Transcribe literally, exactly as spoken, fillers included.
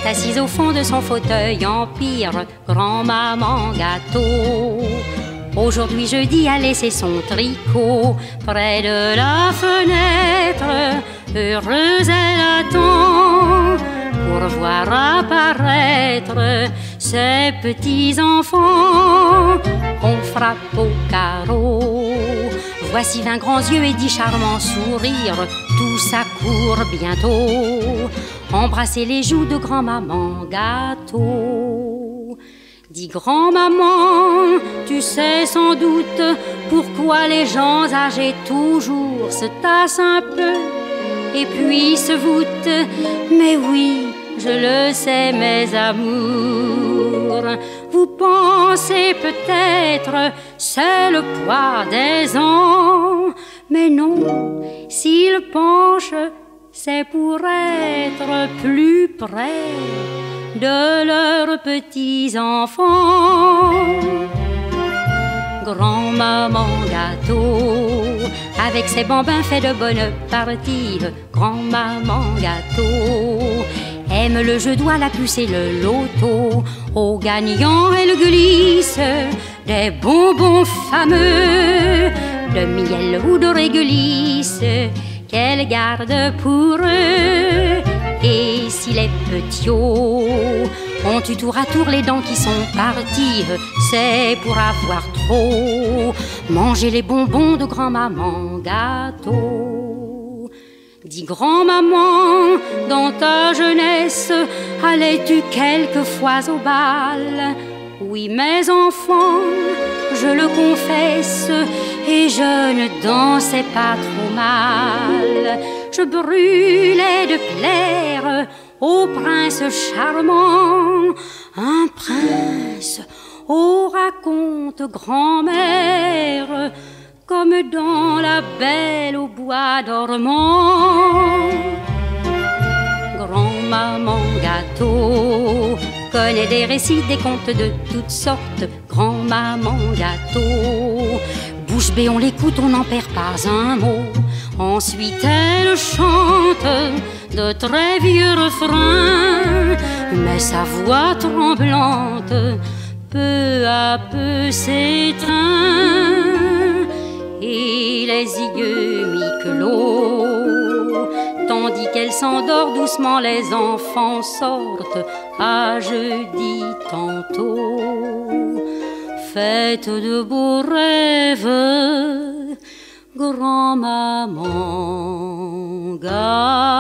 assise au fond de son fauteuil, empire, grand-maman gâteau. Aujourd'hui jeudi a laissé son tricot près de la fenêtre. Heureuse elle attend pour voir apparaître ses petits enfants. On frappe au carreau. Voici vingt grands yeux et dix charmants sourires. Tout s'accourt bientôt. Embrasser les joues de grand-maman gâteau. Dis grand-maman, tu sais sans doute pourquoi les gens âgés toujours se tassent un peu et puis se voûtent. Mais oui, je le sais mes amours. Vous pensez peut-être c'est le poids des ans, mais non, s'ils penchent, c'est pour être plus près de leurs petits-enfants. Grand-maman gâteau, avec ses bambins fait de bonnes parties. Grand-maman gâteau, aime le jeu, doit la puce et le loto. Au gagnant, elle glisse des bonbons fameux, de miel ou de réglisse, qu'elle garde pour eux. Et si les petits ont eu tour à tour les dents qui sont parties, c'est pour avoir trop mangé les bonbons de grand-maman gâteau. Dis grand-maman, dans ta jeunesse, allais-tu quelquefois au bal? Oui, mes enfants, je le confesse, et je ne dansais pas trop mal. Je brûlais de plaire au prince charmant, un prince au raconte grand-mère, comme dans La Belle au bois dormant. Grand-maman gâteau connaît des récits, des contes de toutes sortes. Grand-maman gâteau, bouche bée, on l'écoute, on n'en perd pas un mot. Ensuite elle chante de très vieux refrains, mais sa voix tremblante peu à peu s'éteint, et les yeux mi-clos, tandis qu'elle s'endort doucement, les enfants sortent à jeudi tantôt. Faites de beaux rêves, grand-maman gâteau.